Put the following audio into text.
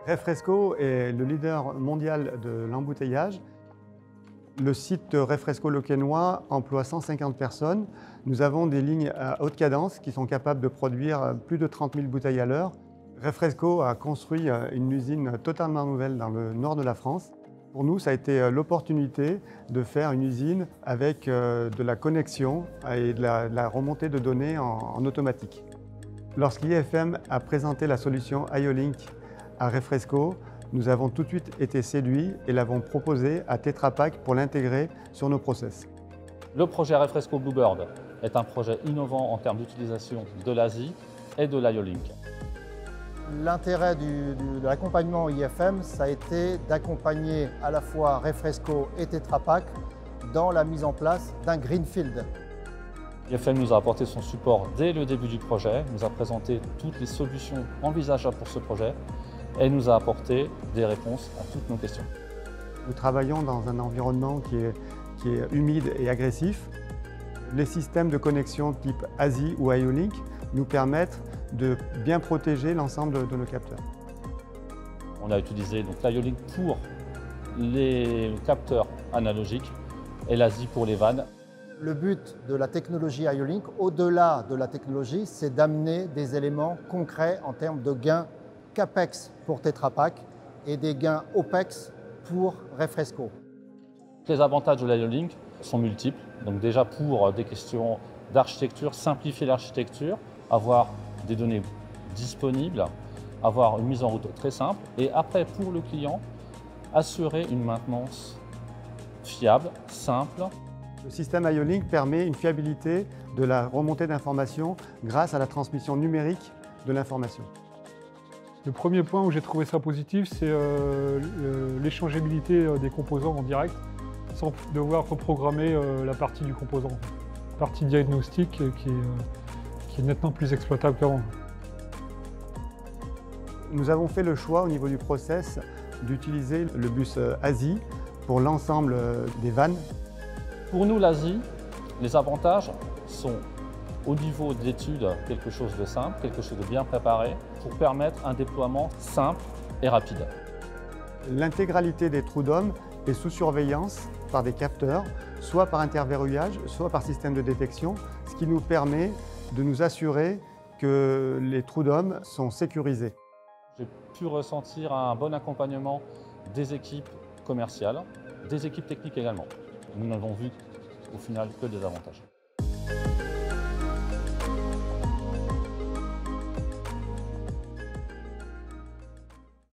Refresco est le leader mondial de l'embouteillage. Le site Refresco Locquennois emploie 150 personnes. Nous avons des lignes à haute cadence qui sont capables de produire plus de 30 000 bouteilles à l'heure. Refresco a construit une usine totalement nouvelle dans le nord de la France. Pour nous, ça a été l'opportunité de faire une usine avec de la connexion et de la remontée de données en automatique. Lorsqu'IFM a présenté la solution IO-Link à Refresco, nous avons tout de suite été séduits et l'avons proposé à Tetra Pak pour l'intégrer sur nos process. Le projet Refresco Bluebird est un projet innovant en termes d'utilisation de l'ASI et de l'IO-Link. L'intérêt de l'accompagnement IFM, ça a été d'accompagner à la fois Refresco et Tetra Pak dans la mise en place d'un Greenfield. IFM nous a apporté son support dès le début du projet, nous a présenté toutes les solutions envisageables pour ce projet et nous a apporté des réponses à toutes nos questions. Nous travaillons dans un environnement qui est humide et agressif. Les systèmes de connexion type ASI ou IO-Link nous permettent de bien protéger l'ensemble de nos capteurs. On a utilisé l'IO-Link pour les capteurs analogiques et l'ASI pour les vannes. Le but de la technologie IO-Link, au-delà de la technologie, c'est d'amener des éléments concrets en termes de gains CAPEX pour Tetra Pak et des gains OPEX pour Refresco. Les avantages de l'IO-Link sont multiples. Donc déjà pour des questions d'architecture, simplifier l'architecture, avoir des données disponibles, avoir une mise en route très simple et après pour le client, assurer une maintenance fiable, simple. Le système IO-Link permet une fiabilité de la remontée d'informations grâce à la transmission numérique de l'information. Le premier point où j'ai trouvé ça positif, c'est l'échangeabilité des composants en direct, sans devoir reprogrammer la partie du composant. La partie diagnostic qui est nettement plus exploitable qu'avant. Nous avons fait le choix au niveau du process d'utiliser le bus ASI pour l'ensemble des vannes. Pour nous, l'ASI, les avantages sont au niveau d'études quelque chose de simple, quelque chose de bien préparé pour permettre un déploiement simple et rapide. L'intégralité des trous d'hommes est sous surveillance par des capteurs, soit par interverrouillage, soit par système de détection, ce qui nous permet de nous assurer que les trous d'hommes sont sécurisés. J'ai pu ressentir un bon accompagnement des équipes commerciales, des équipes techniques également. Nous n'avons vu au final que des avantages.